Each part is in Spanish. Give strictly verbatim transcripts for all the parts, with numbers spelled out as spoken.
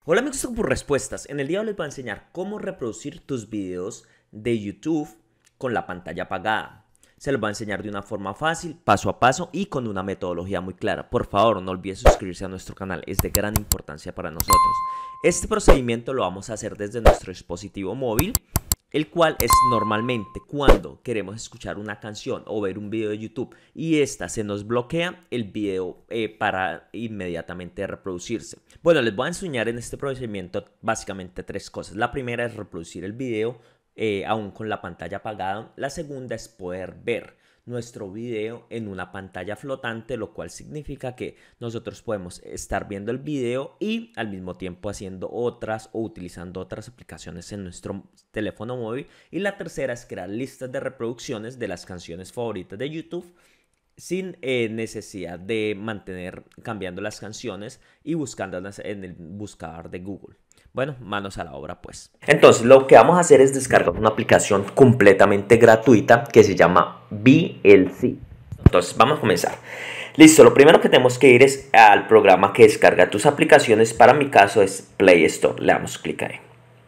Hola amigos de por Respuestas, en el día de hoy les voy a enseñar cómo reproducir tus videos de YouTube con la pantalla apagada. Se los voy a enseñar de una forma fácil, paso a paso y con una metodología muy clara. Por favor, no olvides suscribirse a nuestro canal, es de gran importancia para nosotros. Este procedimiento lo vamos a hacer desde nuestro dispositivo móvil, el cual es normalmente cuando queremos escuchar una canción o ver un video de YouTube y esta se nos bloquea, el video eh, para inmediatamente reproducirse. Bueno, les voy a enseñar en este procedimiento básicamente tres cosas. La primera es reproducir el video eh, aún con la pantalla apagada. La segunda es poder ver nuestro video en una pantalla flotante, lo cual significa que nosotros podemos estar viendo el video y al mismo tiempo haciendo otras o utilizando otras aplicaciones en nuestro teléfono móvil. Y la tercera es crear listas de reproducciones de las canciones favoritas de YouTube sin eh, necesidad de mantener cambiando las canciones y buscándolas en el buscador de Google. Bueno, manos a la obra pues. Entonces lo que vamos a hacer es descargar una aplicación completamente gratuita que se llama V L C. Entonces vamos a comenzar. Listo, lo primero que tenemos que ir es al programa que descarga tus aplicaciones. Para mi caso es Play Store. Le damos clic ahí.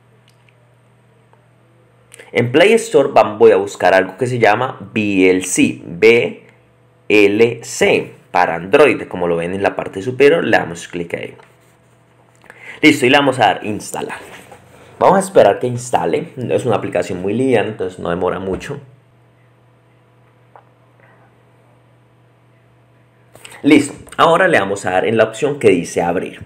En Play Store voy a buscar algo que se llama V L C. V L C para Android. Como lo ven en la parte superior, le damos clic ahí. Listo, y le vamos a dar instalar. Vamos a esperar que instale. Es una aplicación muy liviana, entonces no demora mucho. Listo, ahora le vamos a dar en la opción que dice abrir.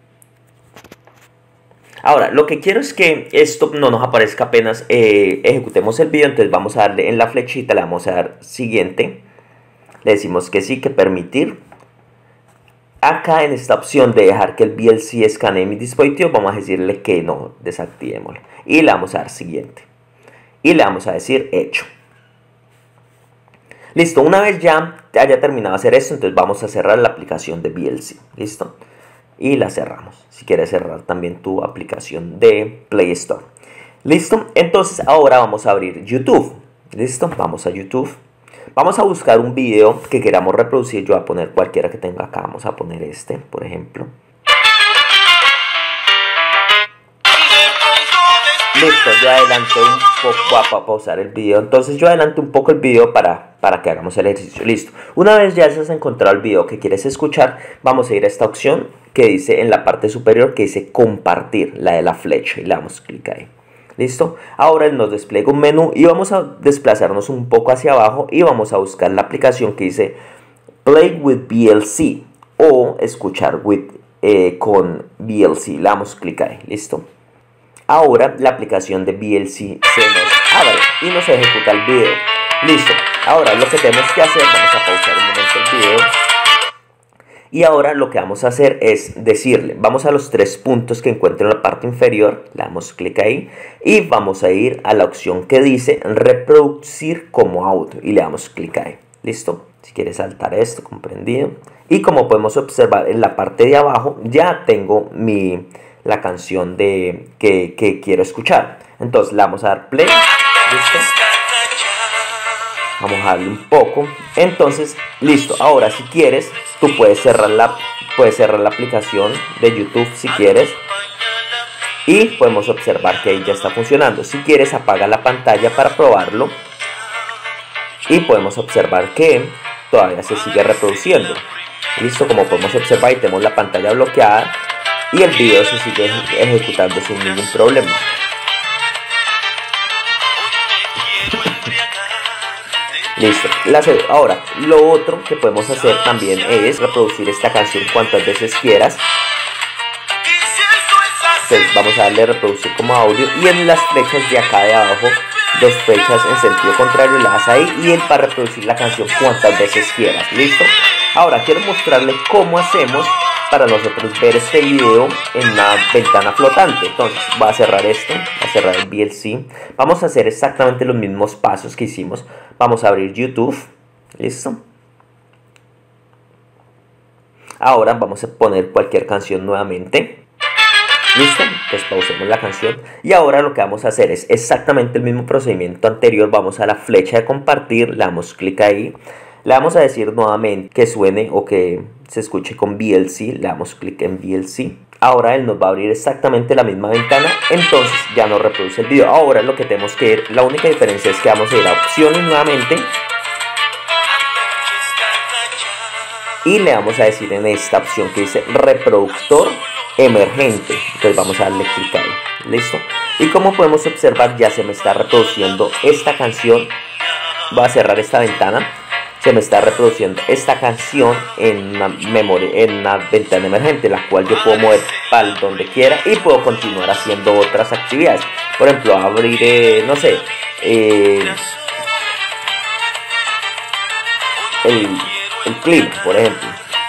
Ahora, lo que quiero es que esto no nos aparezca apenas eh, ejecutemos el video. Entonces vamos a darle en la flechita, le vamos a dar siguiente. Le decimos que sí, que permitir. Acá en esta opción de dejar que el V L C escanee mi dispositivo, vamos a decirle que no, desactivémoslo. Y le vamos a dar siguiente. Y le vamos a decir hecho. Listo, una vez ya haya terminado de hacer esto, entonces vamos a cerrar la aplicación de V L C. Listo. Y la cerramos. Si quieres cerrar también tu aplicación de Play Store. Listo. Entonces ahora vamos a abrir YouTube. Listo. Vamos a YouTube. Vamos a buscar un video que queramos reproducir. Yo voy a poner cualquiera que tenga acá. Vamos a poner este, por ejemplo. Listo, yo adelanté un poco, voy a pausar el video. Entonces yo adelanté un poco el video para, para que hagamos el ejercicio. Listo. Una vez ya has encontrado el video que quieres escuchar, vamos a ir a esta opción que dice en la parte superior, que dice compartir, la de la flecha. Y le damos clic ahí. Listo, ahora nos despliega un menú y vamos a desplazarnos un poco hacia abajo y vamos a buscar la aplicación que dice Play with V L C o escuchar with, eh, con V L C. Le damos clic ahí, listo. Ahora la aplicación de V L C se nos abre y nos ejecuta el video. Listo, ahora lo que tenemos que hacer, vamos a pausar un momento el video. Y ahora lo que vamos a hacer es decirle, vamos a los tres puntos que encuentro en la parte inferior, le damos clic ahí y vamos a ir a la opción que dice reproducir como audio y le damos clic ahí. ¿Listo? Si quieres saltar esto, comprendido. Y como podemos observar en la parte de abajo ya tengo mi, la canción de, que, que quiero escuchar. Entonces le vamos a dar play. ¿Listo? Vamos a darle un poco. Entonces, listo. Ahora, si quieres, tú puedes cerrar la, puedes cerrar la aplicación de YouTube si quieres. Y podemos observar que ahí ya está funcionando. Si quieres, apaga la pantalla para probarlo. Y podemos observar que todavía se sigue reproduciendo. Listo, como podemos observar, y tenemos la pantalla bloqueada. Y el video se sigue ejecutando sin ningún problema. Listo. Ahora, lo otro que podemos hacer también es reproducir esta canción cuantas veces quieras. Entonces vamos a darle a reproducir como audio y en las flechas de acá de abajo, dos flechas en sentido contrario, le das ahí y él para reproducir la canción cuantas veces quieras. Listo. Ahora quiero mostrarle cómo hacemos para nosotros ver este video en una ventana flotante. Entonces voy a cerrar esto, voy a cerrar el V L C. Vamos a hacer exactamente los mismos pasos que hicimos. Vamos a abrir YouTube. Listo. Ahora vamos a poner cualquier canción nuevamente. Listo. Pues pausemos la canción. Y ahora lo que vamos a hacer es exactamente el mismo procedimiento anterior. Vamos a la flecha de compartir, le damos clic ahí. Le vamos a decir nuevamente que suene o que se escuche con V L C. Le damos clic en V L C. ahora él nos va a abrir exactamente la misma ventana, entonces ya no reproduce el video. Ahora lo que tenemos que ir, la única diferencia es que vamos a ir a opciones nuevamente y le vamos a decir en esta opción que dice reproductor emergente. Entonces vamos a darle clic ahí, listo. Y como podemos observar, ya se me está reproduciendo esta canción. Voy a cerrar esta ventana. Se me está reproduciendo esta canción en una memoria, en una ventana emergente, la cual yo puedo mover para donde quiera y puedo continuar haciendo otras actividades. Por ejemplo, abrir, eh, no sé, eh, el, el clima, por ejemplo.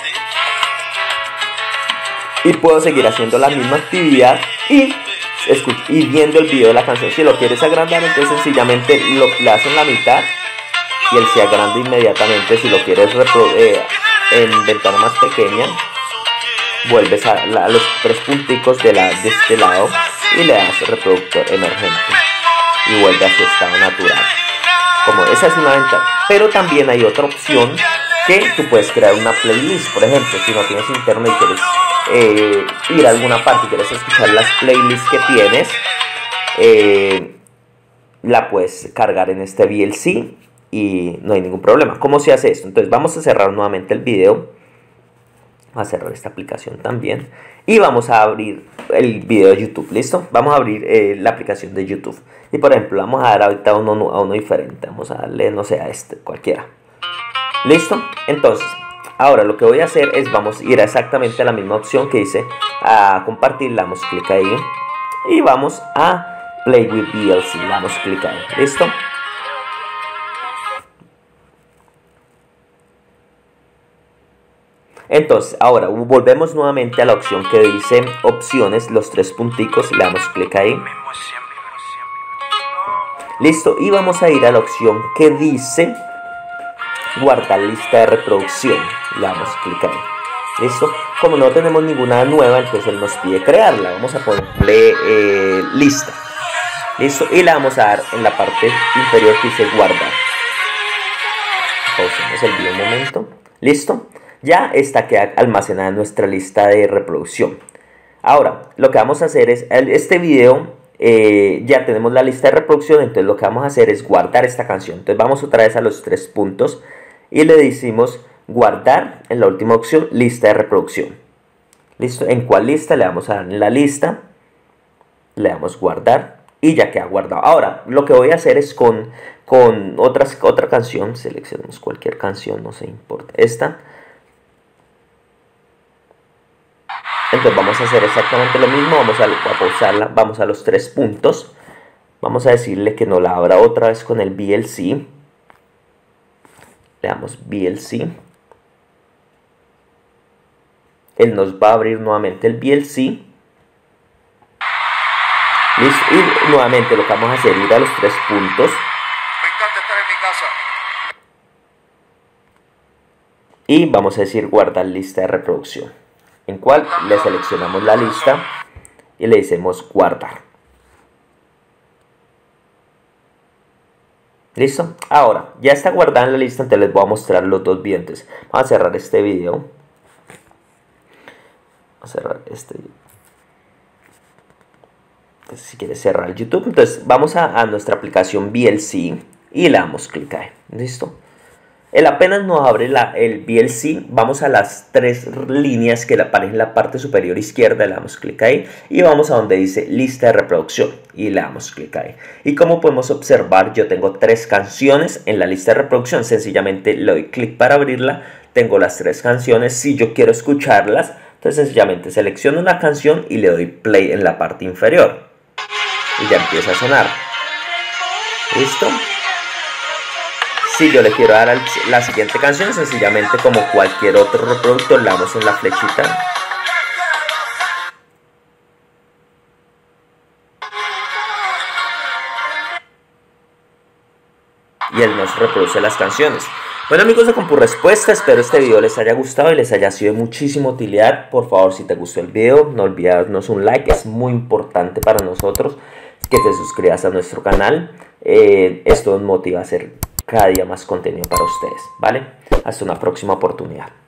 Y puedo seguir haciendo la misma actividad y, y viendo el video de la canción. Si lo quieres agrandar, entonces sencillamente lo le haces en la mitad y él se agranda inmediatamente. Si lo quieres eh, en ventana más pequeña, vuelves a, la, a los tres punticos de, la, de este lado y le das reproductor emergente y vuelve a su estado natural. Como esa es una ventana. Pero también hay otra opción, que tú puedes crear una playlist. Por ejemplo, si no tienes internet y quieres eh, ir a alguna parte y quieres escuchar las playlists que tienes, eh, la puedes cargar en este V L C y no hay ningún problema. ¿Cómo se hace esto? Entonces vamos a cerrar nuevamente el video. Vamos a cerrar esta aplicación también. Y vamos a abrir el video de YouTube. ¿Listo? Vamos a abrir eh, la aplicación de YouTube. Y por ejemplo, vamos a dar ahorita a uno, a uno diferente. Vamos a darle, no sé, a este, cualquiera. ¿Listo? Entonces, ahora lo que voy a hacer es, vamos a ir a exactamente a la misma opción que dice a compartir. Le damos clic ahí. Y vamos a Play with V L C. Le damos clic ahí. ¿Listo? Entonces, ahora volvemos nuevamente a la opción que dice opciones, los tres punticos, le damos clic ahí. Listo, y vamos a ir a la opción que dice guardar lista de reproducción, le damos clic ahí. Listo, como no tenemos ninguna nueva, entonces él nos pide crearla. Vamos a ponerle eh, lista. Listo, y le vamos a dar en la parte inferior que dice guardar. Pausemos el video un momento. Listo. Ya está queda almacenada en nuestra lista de reproducción. Ahora, lo que vamos a hacer es, este video, eh, ya tenemos la lista de reproducción, entonces lo que vamos a hacer es guardar esta canción. Entonces vamos otra vez a los tres puntos y le decimos guardar en la última opción, lista de reproducción. ¿Listo? ¿En cuál lista? Le vamos a dar en la lista, le damos guardar y ya queda guardado. Ahora, lo que voy a hacer es con, con otras, otra canción, seleccionemos cualquier canción, no se importa, esta. Entonces vamos a hacer exactamente lo mismo, vamos a, a pausarla, vamos a los tres puntos, vamos a decirle que nos la abra otra vez con el V L C, le damos V L C, él nos va a abrir nuevamente el V L C, listo, y nuevamente lo que vamos a hacer es ir a los tres puntos, Me encanta estar en mi casa. y vamos a decir guardar lista de reproducción. En cual le seleccionamos la lista y le decimos guardar. ¿Listo? Ahora, ya está guardada en la lista, entonces les voy a mostrar los dos videos. Vamos a cerrar este video. Vamos a cerrar este video. Entonces, si quieres cerrar el YouTube, entonces vamos a, a nuestra aplicación V L C y le damos clic ahí. ¿Listo? Él apenas nos abre la, el V L C, vamos a las tres líneas que aparecen en la parte superior izquierda, le damos clic ahí y vamos a donde dice lista de reproducción y le damos clic ahí. Y como podemos observar, yo tengo tres canciones en la lista de reproducción, sencillamente le doy clic para abrirla, tengo las tres canciones. Si yo quiero escucharlas, entonces sencillamente selecciono una canción y le doy play en la parte inferior y ya empieza a sonar. ¿Listo? Si yo le quiero dar la siguiente canción, sencillamente como cualquier otro reproductor, le damos en la flechita y él nos reproduce las canciones. Bueno amigos de CompuRespuesta, espero este video les haya gustado y les haya sido de muchísima utilidad. Por favor, si te gustó el video, no olvides darnos un like, es muy importante para nosotros que te suscribas a nuestro canal. Eh, esto nos motiva a hacer cada día más contenido para ustedes, ¿vale? Hasta una próxima oportunidad.